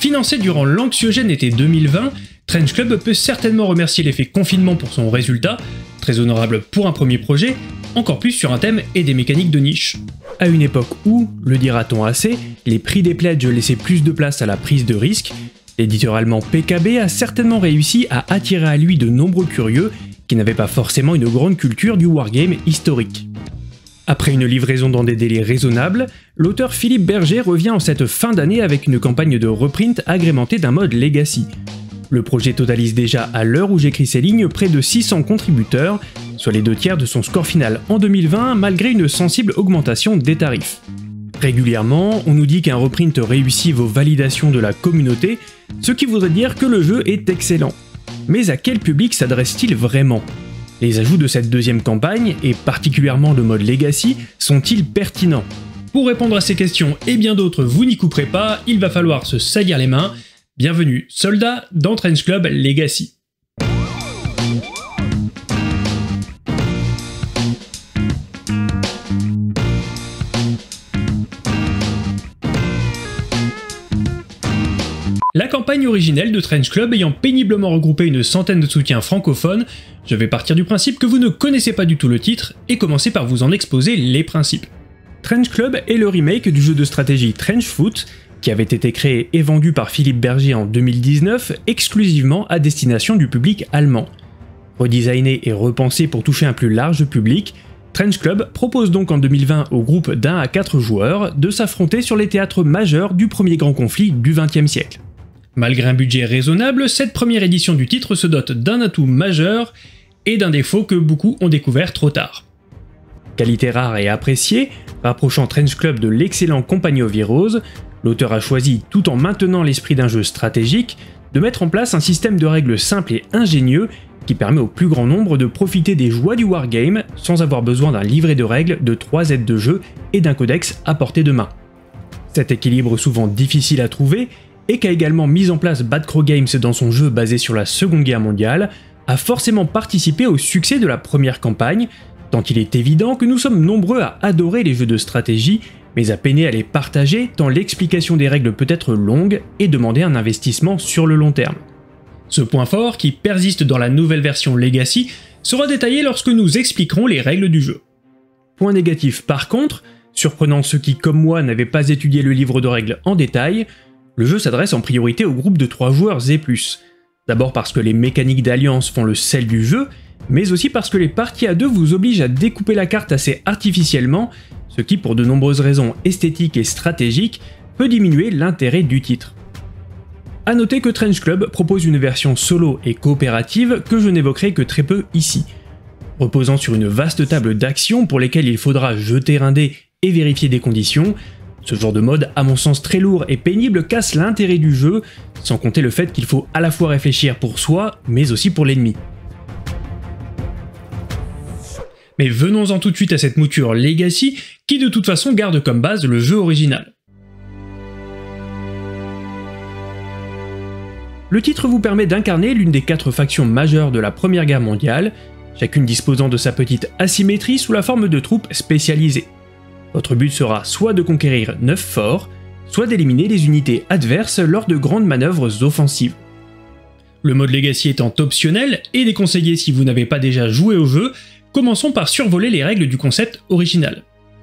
Financé durant l'anxiogène été 2020, Trench Club peut certainement remercier l'effet confinement pour son résultat, très honorable pour un premier projet, encore plus sur un thème et des mécaniques de niche. À une époque où, le dira-t-on assez, les prix des pledges laissaient plus de place à la prise de risque, l'éditeur allemand PKB a certainement réussi à attirer à lui de nombreux curieux qui n'avaient pas forcément une grande culture du wargame historique. Après une livraison dans des délais raisonnables, l'auteur Philippe Berger revient en cette fin d'année avec une campagne de reprint agrémentée d'un mode Legacy. Le projet totalise déjà à l'heure où j'écris ces lignes près de 600 contributeurs, soit les 2/3 de son score final en 2020 malgré une sensible augmentation des tarifs. Régulièrement, on nous dit qu'un reprint réussit vos validations de la communauté, ce qui voudrait dire que le jeu est excellent. Mais à quel public s'adresse-t-il vraiment ? Les ajouts de cette deuxième campagne, et particulièrement le mode Legacy, sont-ils pertinents ? Pour répondre à ces questions et bien d'autres, vous n'y couperez pas, il va falloir se salir les mains. Bienvenue, soldats, dans Trench Club Legacy. La campagne originelle de Trench Club ayant péniblement regroupé une centaine de soutiens francophones, je vais partir du principe que vous ne connaissez pas du tout le titre et commencer par vous en exposer les principes. Trench Club est le remake du jeu de stratégie Trench Foot, qui avait été créé et vendu par Philippe Berger en 2019 exclusivement à destination du public allemand. Redesigné et repensé pour toucher un plus large public, Trench Club propose donc en 2020 au groupe d'1 à 4 joueurs de s'affronter sur les théâtres majeurs du premier grand conflit du XXe siècle. Malgré un budget raisonnable, cette première édition du titre se dote d'un atout majeur et d'un défaut que beaucoup ont découvert trop tard. Qualité rare et appréciée, rapprochant Trench Club de l'excellent Compagnie Heroes, l'auteur a choisi, tout en maintenant l'esprit d'un jeu stratégique, de mettre en place un système de règles simple et ingénieux qui permet au plus grand nombre de profiter des joies du wargame sans avoir besoin d'un livret de règles, de 3 aides de jeu et d'un codex à portée de main. Cet équilibre souvent difficile à trouver, et qu'a également mis en place Bad Crow Games dans son jeu basé sur la Seconde Guerre mondiale, a forcément participé au succès de la première campagne, tant il est évident que nous sommes nombreux à adorer les jeux de stratégie, mais à peiner à les partager tant l'explication des règles peut être longue et demander un investissement sur le long terme. Ce point fort, qui persiste dans la nouvelle version Legacy, sera détaillé lorsque nous expliquerons les règles du jeu. Point négatif par contre, surprenant ceux qui comme moi n'avaient pas étudié le livre de règles en détail, le jeu s'adresse en priorité au groupe de 3 joueurs et plus. D'abord parce que les mécaniques d'alliance font le sel du jeu, mais aussi parce que les parties à 2 vous obligent à découper la carte assez artificiellement, ce qui pour de nombreuses raisons esthétiques et stratégiques peut diminuer l'intérêt du titre. A noter que Trench Club propose une version solo et coopérative que je n'évoquerai que très peu ici. Reposant sur une vaste table d'actions pour lesquelles il faudra jeter un dé et vérifier des conditions, ce genre de mode, à mon sens très lourd et pénible, casse l'intérêt du jeu, sans compter le fait qu'il faut à la fois réfléchir pour soi, mais aussi pour l'ennemi. Mais venons-en tout de suite à cette mouture Legacy, qui de toute façon garde comme base le jeu original. Le titre vous permet d'incarner l'une des 4 factions majeures de la Première Guerre mondiale, chacune disposant de sa petite asymétrie sous la forme de troupes spécialisées. Votre but sera soit de conquérir 9 forts, soit d'éliminer les unités adverses lors de grandes manœuvres offensives. Le mode Legacy étant optionnel et déconseillé si vous n'avez pas déjà joué au jeu, commençons par survoler les règles du concept original.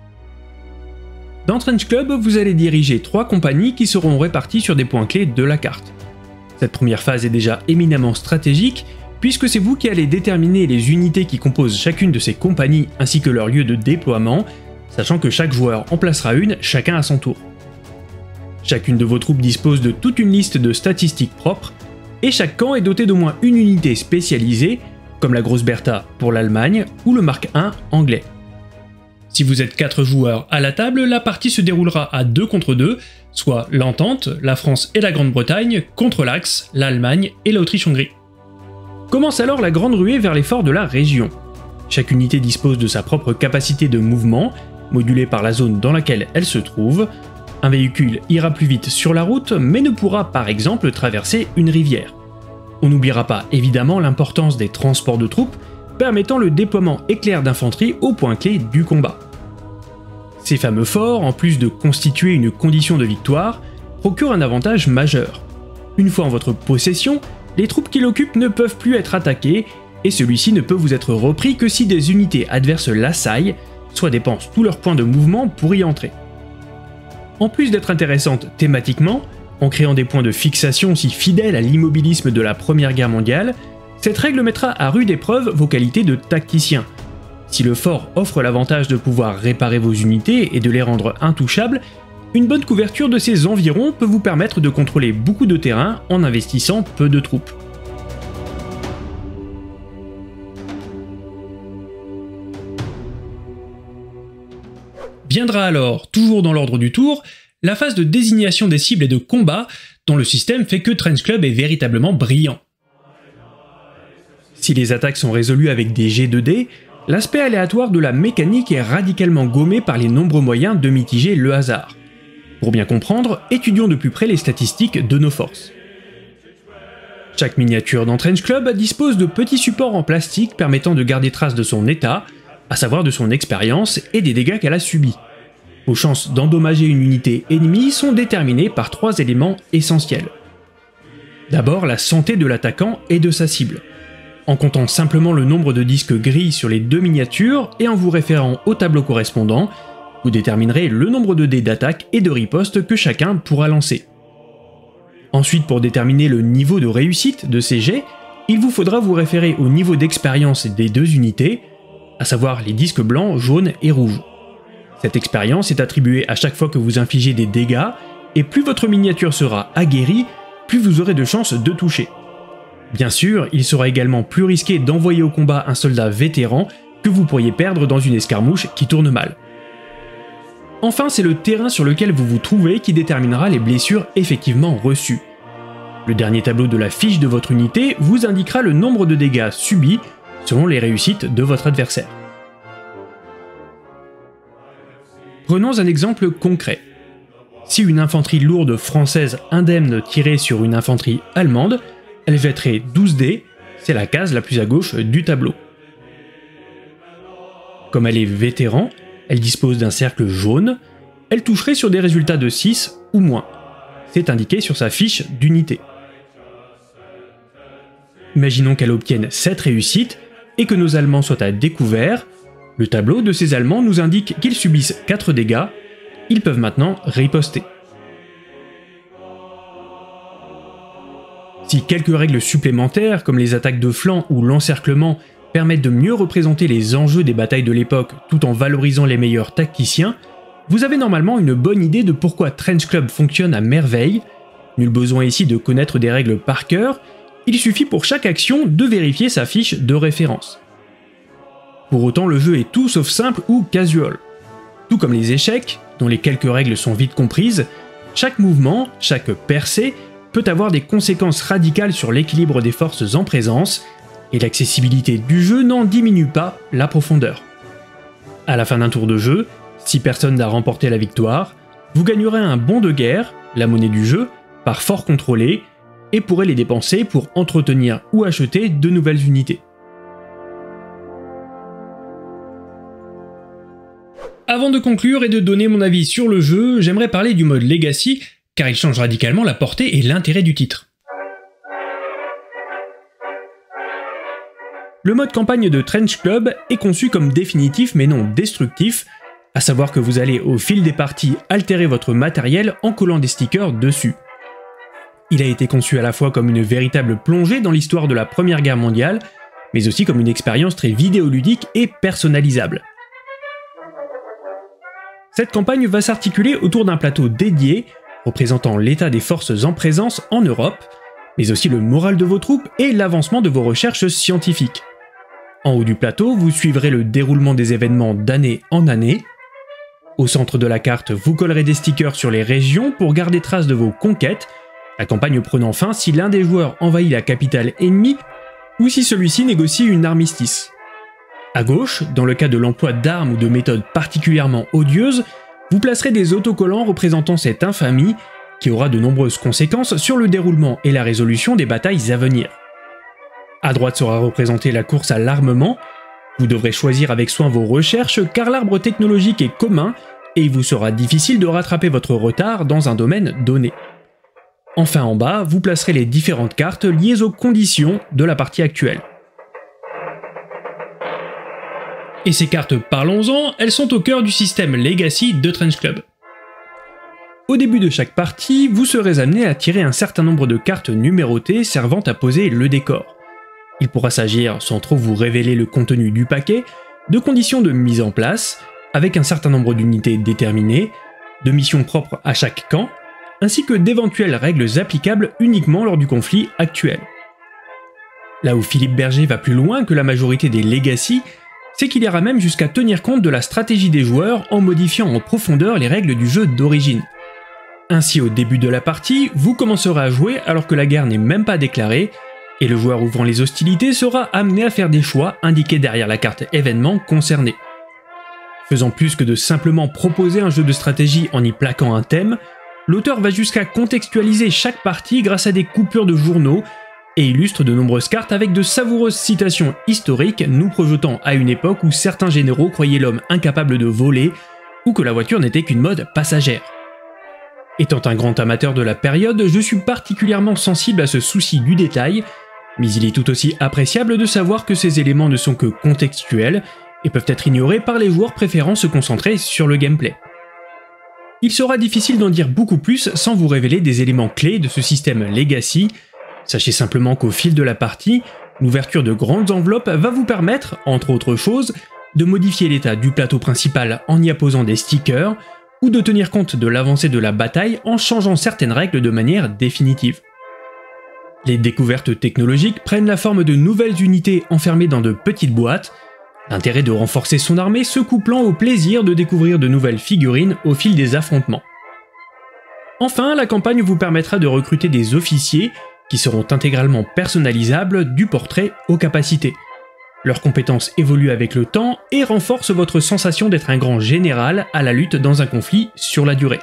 Dans Trench Club, vous allez diriger 3 compagnies qui seront réparties sur des points clés de la carte. Cette première phase est déjà éminemment stratégique, puisque c'est vous qui allez déterminer les unités qui composent chacune de ces compagnies ainsi que leur lieu de déploiement, sachant que chaque joueur en placera une, chacun à son tour. Chacune de vos troupes dispose de toute une liste de statistiques propres, et chaque camp est doté d'au moins une unité spécialisée, comme la Grosse Bertha pour l'Allemagne ou le Mark I anglais. Si vous êtes 4 joueurs à la table, la partie se déroulera à 2 contre 2, soit l'Entente, la France et la Grande-Bretagne, contre l'Axe, l'Allemagne et l'Autriche-Hongrie. Commence alors la grande ruée vers les forts de la région. Chaque unité dispose de sa propre capacité de mouvement, modulée par la zone dans laquelle elle se trouve. Un véhicule ira plus vite sur la route, mais ne pourra par exemple traverser une rivière. On n'oubliera pas évidemment l'importance des transports de troupes, permettant le déploiement éclair d'infanterie au point clé du combat. Ces fameux forts, en plus de constituer une condition de victoire, procurent un avantage majeur. Une fois en votre possession, les troupes qui l'occupent ne peuvent plus être attaquées, et celui-ci ne peut vous être repris que si des unités adverses l'assaillent, soit dépensent tous leurs points de mouvement pour y entrer. En plus d'être intéressante thématiquement, en créant des points de fixation si fidèles à l'immobilisme de la Première Guerre mondiale, cette règle mettra à rude épreuve vos qualités de tacticien. Si le fort offre l'avantage de pouvoir réparer vos unités et de les rendre intouchables, une bonne couverture de ses environs peut vous permettre de contrôler beaucoup de terrain en investissant peu de troupes. Viendra alors, toujours dans l'ordre du tour, la phase de désignation des cibles et de combat, dont le système fait que Trench Club est véritablement brillant. Si les attaques sont résolues avec des jets de dés, l'aspect aléatoire de la mécanique est radicalement gommé par les nombreux moyens de mitiger le hasard. Pour bien comprendre, étudions de plus près les statistiques de nos forces. Chaque miniature dans Trench Club dispose de petits supports en plastique permettant de garder trace de son état, à savoir de son expérience et des dégâts qu'elle a subis. Vos chances d'endommager une unité ennemie sont déterminées par 3 éléments essentiels. D'abord, la santé de l'attaquant et de sa cible. En comptant simplement le nombre de disques gris sur les 2 miniatures et en vous référant au tableau correspondant, vous déterminerez le nombre de dés d'attaque et de riposte que chacun pourra lancer. Ensuite, pour déterminer le niveau de réussite de ces jets, il vous faudra vous référer au niveau d'expérience des 2 unités, à savoir les disques blancs, jaunes et rouges. Cette expérience est attribuée à chaque fois que vous infligez des dégâts, et plus votre miniature sera aguerrie, plus vous aurez de chances de toucher. Bien sûr, il sera également plus risqué d'envoyer au combat un soldat vétéran que vous pourriez perdre dans une escarmouche qui tourne mal. Enfin, c'est le terrain sur lequel vous vous trouvez qui déterminera les blessures effectivement reçues. Le dernier tableau de la fiche de votre unité vous indiquera le nombre de dégâts subis selon les réussites de votre adversaire. Prenons un exemple concret. Si une infanterie lourde française indemne tirait sur une infanterie allemande, elle jetterait 12 dés, c'est la case la plus à gauche du tableau. Comme elle est vétéran, elle dispose d'un cercle jaune, elle toucherait sur des résultats de 6 ou moins. C'est indiqué sur sa fiche d'unité. Imaginons qu'elle obtienne 7 réussites et que nos Allemands soient à découvert. Le tableau de ces Allemands nous indique qu'ils subissent 4 dégâts, ils peuvent maintenant riposter. Si quelques règles supplémentaires, comme les attaques de flanc ou l'encerclement, permettent de mieux représenter les enjeux des batailles de l'époque tout en valorisant les meilleurs tacticiens, vous avez normalement une bonne idée de pourquoi Trench Club fonctionne à merveille. Nul besoin ici de connaître des règles par cœur, il suffit pour chaque action de vérifier sa fiche de référence. Pour autant, le jeu est tout sauf simple ou casual. Tout comme les échecs, dont les quelques règles sont vite comprises, chaque mouvement, chaque percée, peut avoir des conséquences radicales sur l'équilibre des forces en présence, et l'accessibilité du jeu n'en diminue pas la profondeur. À la fin d'un tour de jeu, si personne n'a remporté la victoire, vous gagnerez un bon de guerre, la monnaie du jeu, par fort contrôlé, et pourrez les dépenser pour entretenir ou acheter de nouvelles unités. Avant de conclure et de donner mon avis sur le jeu, j'aimerais parler du mode Legacy, car il change radicalement la portée et l'intérêt du titre. Le mode campagne de Trench Club est conçu comme définitif mais non destructif, à savoir que vous allez au fil des parties altérer votre matériel en collant des stickers dessus. Il a été conçu à la fois comme une véritable plongée dans l'histoire de la Première Guerre mondiale, mais aussi comme une expérience très vidéoludique et personnalisable. Cette campagne va s'articuler autour d'un plateau dédié, représentant l'état des forces en présence en Europe, mais aussi le moral de vos troupes et l'avancement de vos recherches scientifiques. En haut du plateau, vous suivrez le déroulement des événements d'année en année. Au centre de la carte, vous collerez des stickers sur les régions pour garder trace de vos conquêtes, la campagne prenant fin si l'un des joueurs envahit la capitale ennemie ou si celui-ci négocie une armistice. À gauche, dans le cas de l'emploi d'armes ou de méthodes particulièrement odieuses, vous placerez des autocollants représentant cette infamie qui aura de nombreuses conséquences sur le déroulement et la résolution des batailles à venir. À droite sera représentée la course à l'armement. Vous devrez choisir avec soin vos recherches car l'arbre technologique est commun et il vous sera difficile de rattraper votre retard dans un domaine donné. Enfin en bas, vous placerez les différentes cartes liées aux conditions de la partie actuelle. Et ces cartes, parlons-en, elles sont au cœur du système Legacy de Trench Club. Au début de chaque partie, vous serez amené à tirer un certain nombre de cartes numérotées servant à poser le décor. Il pourra s'agir, sans trop vous révéler le contenu du paquet, de conditions de mise en place, avec un certain nombre d'unités déterminées, de missions propres à chaque camp, ainsi que d'éventuelles règles applicables uniquement lors du conflit actuel. Là où Philippe Berger va plus loin que la majorité des Legacy, c'est qu'il ira même jusqu'à tenir compte de la stratégie des joueurs en modifiant en profondeur les règles du jeu d'origine. Ainsi, au début de la partie, vous commencerez à jouer alors que la guerre n'est même pas déclarée, et le joueur ouvrant les hostilités sera amené à faire des choix indiqués derrière la carte événement concernée. Faisant plus que de simplement proposer un jeu de stratégie en y plaquant un thème, l'auteur va jusqu'à contextualiser chaque partie grâce à des coupures de journaux et illustre de nombreuses cartes avec de savoureuses citations historiques nous projetant à une époque où certains généraux croyaient l'homme incapable de voler ou que la voiture n'était qu'une mode passagère. Étant un grand amateur de la période, je suis particulièrement sensible à ce souci du détail, mais il est tout aussi appréciable de savoir que ces éléments ne sont que contextuels et peuvent être ignorés par les joueurs préférant se concentrer sur le gameplay. Il sera difficile d'en dire beaucoup plus sans vous révéler des éléments clés de ce système Legacy. Sachez simplement qu'au fil de la partie, l'ouverture de grandes enveloppes va vous permettre, entre autres choses, de modifier l'état du plateau principal en y apposant des stickers, ou de tenir compte de l'avancée de la bataille en changeant certaines règles de manière définitive. Les découvertes technologiques prennent la forme de nouvelles unités enfermées dans de petites boîtes, l'intérêt de renforcer son armée se couplant au plaisir de découvrir de nouvelles figurines au fil des affrontements. Enfin, la campagne vous permettra de recruter des officiers qui seront intégralement personnalisables du portrait aux capacités. Leurs compétences évoluent avec le temps et renforcent votre sensation d'être un grand général à la lutte dans un conflit sur la durée.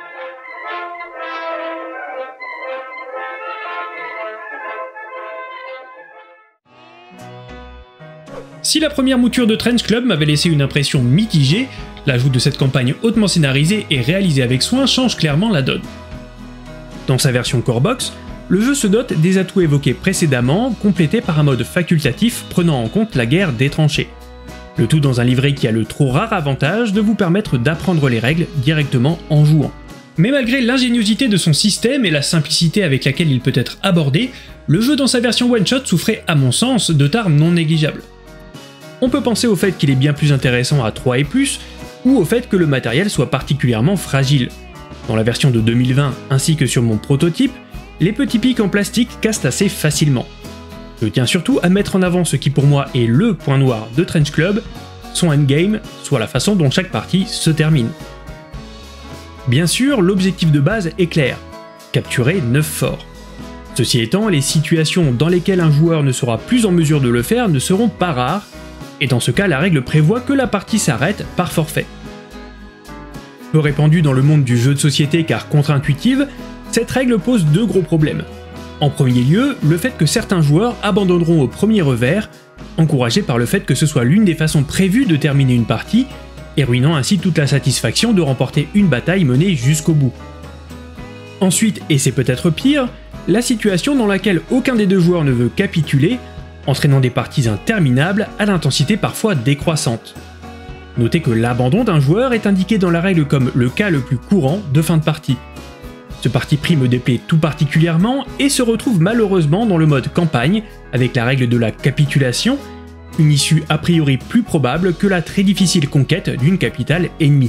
Si la première mouture de Trench Club m'avait laissé une impression mitigée, l'ajout de cette campagne hautement scénarisée et réalisée avec soin change clairement la donne. Dans sa version Core Box, le jeu se dote des atouts évoqués précédemment, complétés par un mode facultatif prenant en compte la guerre des tranchées. Le tout dans un livret qui a le trop rare avantage de vous permettre d'apprendre les règles directement en jouant. Mais malgré l'ingéniosité de son système et la simplicité avec laquelle il peut être abordé, le jeu dans sa version one-shot souffrait à mon sens de tares non négligeables. On peut penser au fait qu'il est bien plus intéressant à 3 et plus, ou au fait que le matériel soit particulièrement fragile. Dans la version de 2020 ainsi que sur mon prototype, les petits pics en plastique cassent assez facilement. Je tiens surtout à mettre en avant ce qui pour moi est le point noir de Trench Club, son endgame, soit la façon dont chaque partie se termine. Bien sûr, l'objectif de base est clair, capturer 9 forts. Ceci étant, les situations dans lesquelles un joueur ne sera plus en mesure de le faire ne seront pas rares, et dans ce cas la règle prévoit que la partie s'arrête par forfait. Peu répandue dans le monde du jeu de société car contre-intuitive, cette règle pose deux gros problèmes. En premier lieu, le fait que certains joueurs abandonneront au premier revers, encouragés par le fait que ce soit l'une des façons prévues de terminer une partie, et ruinant ainsi toute la satisfaction de remporter une bataille menée jusqu'au bout. Ensuite, et c'est peut-être pire, la situation dans laquelle aucun des deux joueurs ne veut capituler, entraînant des parties interminables à l'intensité parfois décroissante. Notez que l'abandon d'un joueur est indiqué dans la règle comme le cas le plus courant de fin de partie. Ce parti pris me déplaît tout particulièrement et se retrouve malheureusement dans le mode campagne, avec la règle de la capitulation, une issue a priori plus probable que la très difficile conquête d'une capitale ennemie.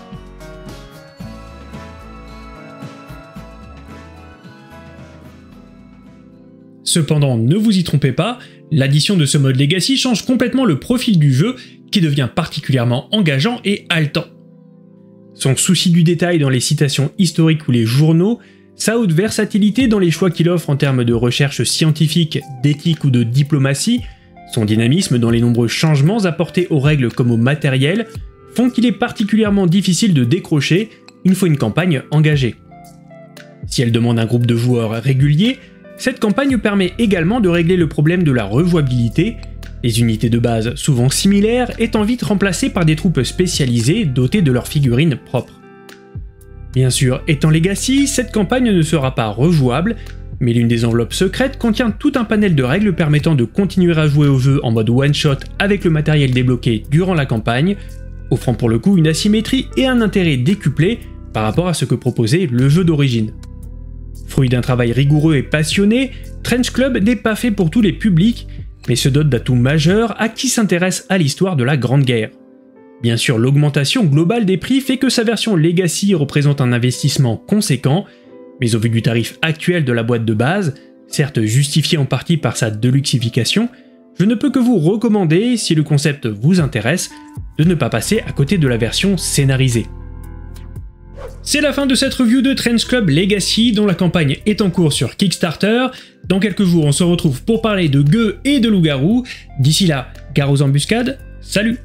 Cependant, ne vous y trompez pas, l'addition de ce mode Legacy change complètement le profil du jeu, qui devient particulièrement engageant et haletant. Son souci du détail dans les citations historiques ou les journaux, sa haute versatilité dans les choix qu'il offre en termes de recherche scientifique, d'éthique ou de diplomatie, son dynamisme dans les nombreux changements apportés aux règles comme au matériel, font qu'il est particulièrement difficile de décrocher une fois une campagne engagée. Si elle demande un groupe de joueurs régulier, cette campagne permet également de régler le problème de la rejouabilité, les unités de base souvent similaires étant vite remplacées par des troupes spécialisées dotées de leurs figurines propres. Bien sûr, étant Legacy, cette campagne ne sera pas rejouable, mais l'une des enveloppes secrètes contient tout un panel de règles permettant de continuer à jouer au jeu en mode one-shot avec le matériel débloqué durant la campagne, offrant pour le coup une asymétrie et un intérêt décuplé par rapport à ce que proposait le jeu d'origine. Fruit d'un travail rigoureux et passionné, Trench Club n'est pas fait pour tous les publics, mais se dote d'atouts majeurs à qui s'intéresse à l'histoire de la Grande Guerre. Bien sûr, l'augmentation globale des prix fait que sa version Legacy représente un investissement conséquent, mais au vu du tarif actuel de la boîte de base, certes justifié en partie par sa deluxification, je ne peux que vous recommander, si le concept vous intéresse, de ne pas passer à côté de la version scénarisée. C'est la fin de cette review de Trench Club Legacy dont la campagne est en cours sur Kickstarter. Dans quelques jours, on se retrouve pour parler de gueux et de loups-garous. D'ici là, gare aux embuscades, salut!